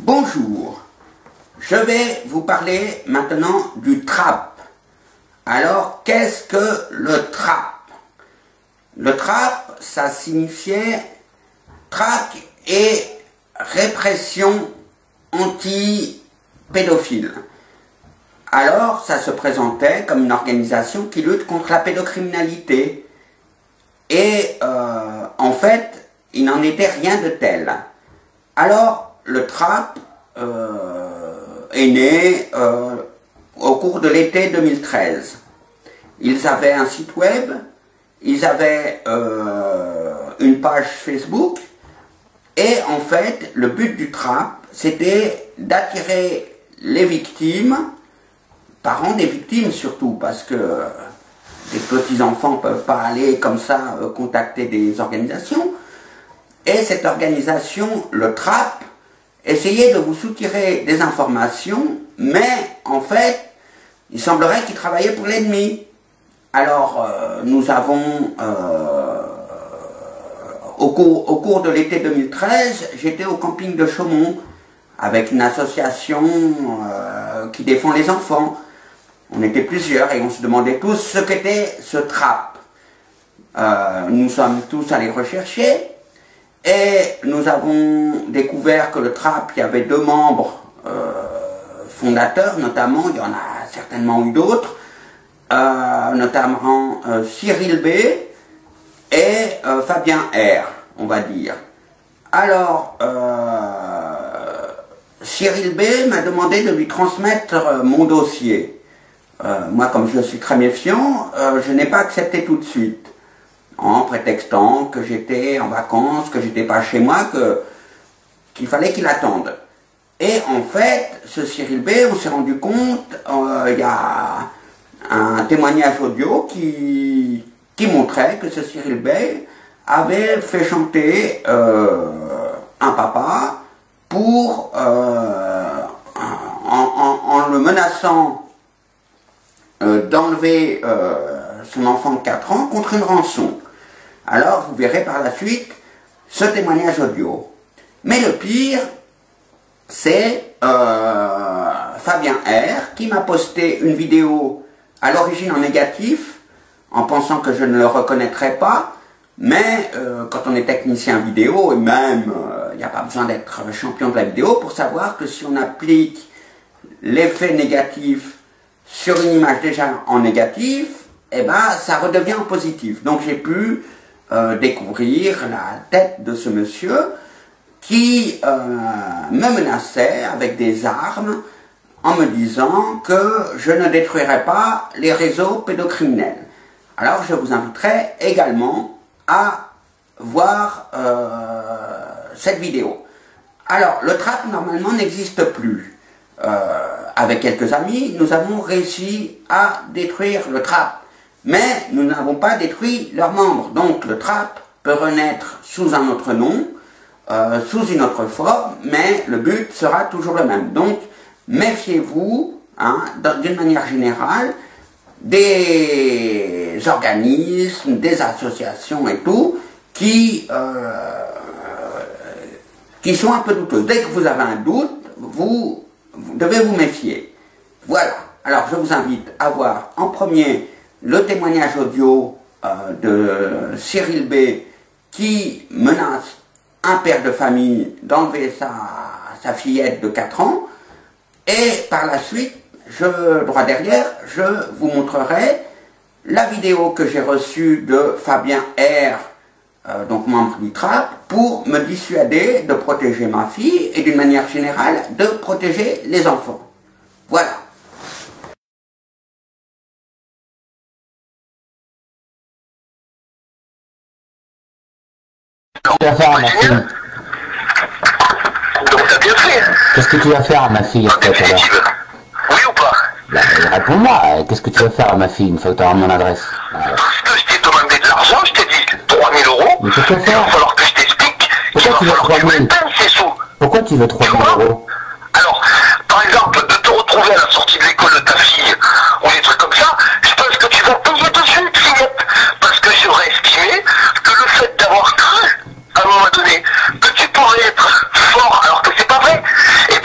Bonjour, je vais vous parler maintenant du TRAP. Alors, qu'est-ce que le TRAP? Le TRAP, ça signifiait traque et répression anti-pédophile. Alors, ça se présentait comme une organisation qui lutte contre la pédocriminalité. Et en fait, il n'en était rien de tel. Alors, le TRAP est né au cours de l'été 2013. Ils avaient un site web, ils avaient une page Facebook, et en fait, le but du TRAP, c'était d'attirer les victimes, parents des victimes surtout, parce que les petits-enfants ne peuvent pas aller comme ça contacter des organisations. Et cette organisation, le TRAP, essayait de vous soutirer des informations, mais en fait, il semblerait qu'il travaillait pour l'ennemi. Alors, nous avons, au cours de l'été 2013, j'étais au camping de Chaumont, avec une association qui défend les enfants. On était plusieurs et on se demandait tous ce qu'était ce TRAP. Nous sommes tous allés rechercher et nous avons découvert que le TRAP, il y avait deux membres fondateurs, notamment, il y en a certainement eu d'autres, notamment Cyril B et Fabien R, on va dire. Alors, Cyril B m'a demandé de lui transmettre mon dossier. Moi, comme je suis très méfiant, je n'ai pas accepté tout de suite, en prétextant que j'étais en vacances, que j'étais pas chez moi, qu'il fallait qu'il attende. Et en fait, ce Cyril B, on s'est rendu compte, il y a un témoignage audio qui montrait que ce Cyril B avait fait chanter un papa pour, en le menaçant d'enlever son enfant de 4 ans contre une rançon. Alors, vous verrez par la suite ce témoignage audio. Mais le pire, c'est Fabien R qui m'a posté une vidéo à l'origine en négatif, en pensant que je ne le reconnaîtrais pas, mais quand on est technicien vidéo, et même, il n'y a pas besoin d'être champion de la vidéo pour savoir que si on applique l'effet négatif sur une image déjà en négatif, eh ben, ça redevient en positif. Donc j'ai pu découvrir la tête de ce monsieur qui me menaçait avec des armes en me disant que je ne détruirais pas les réseaux pédocriminels. Alors je vous inviterai également à voir cette vidéo. Alors le TRAP normalement n'existe plus. Avec quelques amis, nous avons réussi à détruire le TRAP. Mais nous n'avons pas détruit leurs membres. Donc le TRAP peut renaître sous un autre nom, sous une autre forme, mais le but sera toujours le même. Donc méfiez-vous, hein, d'une manière générale, des organismes, des associations et tout, qui sont un peu douteuses. Dès que vous avez un doute, vous devez vous méfier. Voilà. Alors je vous invite à voir en premier le témoignage audio de Cyril B qui menace un père de famille d'enlever sa fillette de 4 ans. Et par la suite, droit derrière, je vous montrerai la vidéo que j'ai reçue de Fabien R, donc membre du TRAP, pour me dissuader de protéger ma fille et d'une manière générale de protéger les enfants. Voilà. Tu vas faire à ma fille. Donc t'as bien fait. Qu'est-ce que tu vas faire à ma fille En après tout à l'heure? définitive. Oui ou pas? Bah, réponds-moi, qu'est-ce que tu vas faire à ma fille une fois que tu auras mon adresse? Je t'ai demandé de l'argent, je t'ai dit 3000 euros. Mais pourquoi Il va faire? falloir que je t'explique. Il Pourquoi va tu veux falloir que tu 3000? me payes ces sous. Pourquoi tu veux 3000 euros? Alors, par exemple, de te retrouver à la sortie de l'école de ta fille, ou des trucs comme ça, je pense que tu vas payer de suite, Philippe. Parce que j'aurais estimé que le fait d'avoir cru, à un moment donné, que tu pourrais être fort alors que c'est pas vrai, et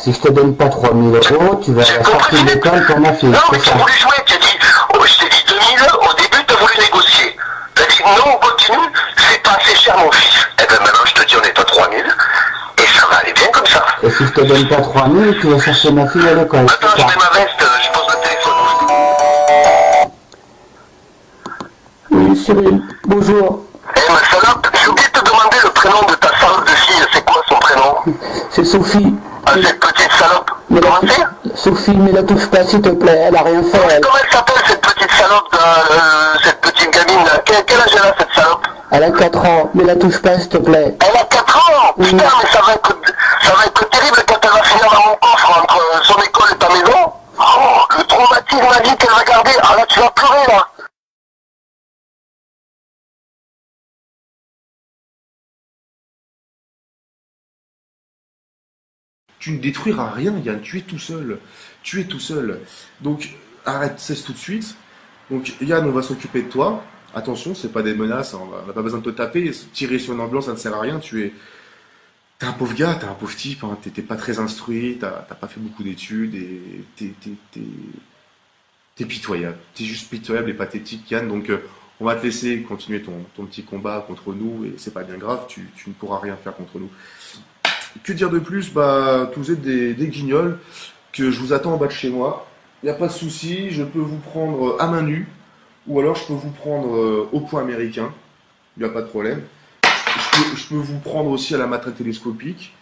si je te donne pas 3000 euros, tu vas à la sortie de l'école pour ma fille. Non, mais tu as voulu jouer, tu as dit, oh, je t'ai dit 2000, au début, tu as voulu négocier. Tu as dit, non, on continue, c'est pas assez cher, mon fils. Eh ben maintenant, je te dis, on est à 3000, et ça va aller bien comme ça. Et si je te donne pas 3000, tu vas chercher ma fille à l'école. Attends, je mets ma veste, je pose le téléphone. Oui, Cyril, bonjour. Eh, ma salope, j'ai oublié de te demander le prénom de ta salope de fille, c'est quoi son prénom? C'est Sophie. Ah, cette petite salope. Mais Comment c'est? Sophie, mais la touche pas, s'il te plaît, elle a rien fait, elle. Comment elle s'appelle, cette petite salope, cette petite gamine là? Quel âge elle a, cette salope? Elle a 4 ans, mais la touche pas, s'il te plaît. Elle a 4 ans. Putain, mais ça va être terrible quand elle va finir dans mon coffre entre son école et ta maison. Oh, le traumatisme à vie qu'elle va garder. Ah là, tu vas pleurer, là. Tu ne détruiras rien, Yann, tu es tout seul. Tu es tout seul. Donc, arrête, cesse tout de suite. Donc, Yann, on va s'occuper de toi. Attention, c'est pas des menaces, on n'a pas besoin de te taper. Tirer sur une ambulance, ça ne sert à rien. T'es un pauvre gars, t'es un pauvre type, hein. T'es pas très instruit, t'as pas fait beaucoup d'études et t'es pitoyable. T'es juste pitoyable et pathétique, Yann. Donc, on va te laisser continuer ton petit combat contre nous et c'est pas bien grave, tu ne pourras rien faire contre nous. Que dire de plus? Bah, que vous êtes des guignols, que je vous attends en bas de chez moi. Il n'y a pas de souci, je peux vous prendre à main nue, ou alors je peux vous prendre au point américain. Il n'y a pas de problème. Je peux vous prendre aussi à la matraque télescopique.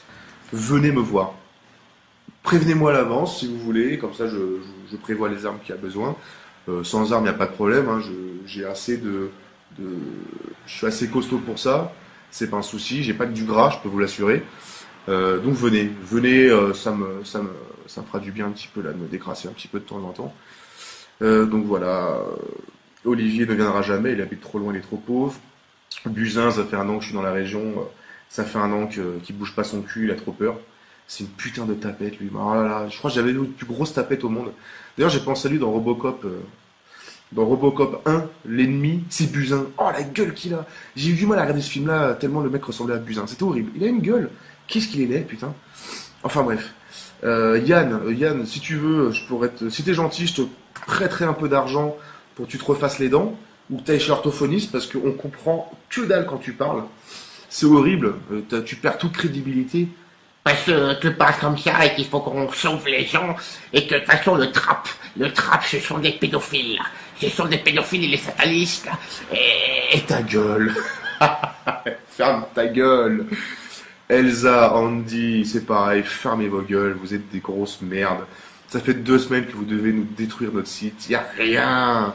Venez me voir. Prévenez-moi à l'avance si vous voulez, comme ça je prévois les armes qu'il y a besoin. Sans armes, il n'y a pas de problème. Hein, j'ai assez je suis assez costaud pour ça. C'est pas un souci, j'ai pas que du gras, je peux vous l'assurer. Donc venez, ça me fera du bien un petit peu là, de me décrasser un petit peu de temps en temps. Donc voilà, Olivier ne viendra jamais, il habite trop loin, il est trop pauvre. Buzyn, ça fait un an que je suis dans la région, ça fait un an qu'il bouge pas son cul, il a trop peur. C'est une putain de tapette lui. Oh là là, je crois que j'avais vu la plus grosse tapette au monde. D'ailleurs j'ai pensé à lui dans Robocop. Dans Robocop 1, l'ennemi, c'est Buzyn. Oh, la gueule qu'il a. J'ai eu du mal à regarder ce film-là, tellement le mec ressemblait à Buzyn. C'était horrible. Il a une gueule. Qu'est-ce qu'il est laid, putain. Enfin bref. Yann, si tu veux, si t'es gentil, je te prêterai un peu d'argent pour que tu te refasses les dents, ou que t'ailles chez l'orthophoniste, parce qu'on comprend que dalle quand tu parles. C'est horrible. Tu perds toute crédibilité. Parce que tu parles comme ça et qu'il faut qu'on sauve les gens et que de toute façon le trap, ce sont des pédophiles. Ce sont des pédophiles et les satanistes. Et ta gueule. Ferme ta gueule. Elsa, Andy, c'est pareil, fermez vos gueules, vous êtes des grosses merdes. Ça fait 2 semaines que vous devez nous détruire notre site. Y a rien.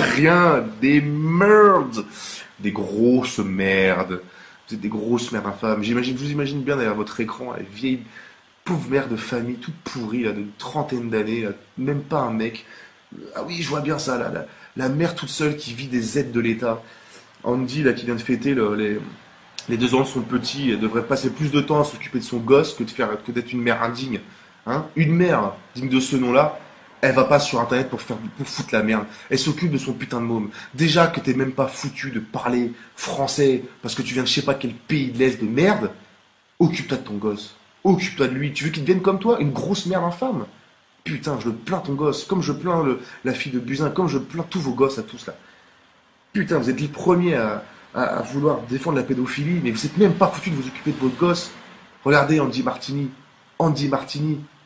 Des merdes. Des grosses merdes. Vous êtes des grosses mères infâmes. Je vous imagine bien derrière votre écran, la vieille pauvre mère de famille, toute pourrie, là, d'une trentaine d'années, là, même pas un mec. Ah oui, je vois bien ça, là, la mère toute seule qui vit des aides de l'État. Andy, là, qui vient de fêter les 2 ans de son petit, elle devrait passer plus de temps à s'occuper de son gosse que d'être une mère indigne. Hein, une mère digne de ce nom-là, elle va pas sur internet pour foutre la merde. Elle s'occupe de son putain de môme. Déjà que t'es même pas foutu de parler français parce que tu viens de je sais pas quel pays de l'Est de merde, occupe-toi de ton gosse. Occupe-toi de lui. Tu veux qu'il devienne comme toi, une grosse merde infâme? Putain, je le plains ton gosse, comme je plains la fille de Buzyn, comme je plains tous vos gosses à tous là. Putain, vous êtes les premiers à vouloir défendre la pédophilie, mais vous êtes même pas foutu de vous occuper de votre gosse. Regardez Andy Martini.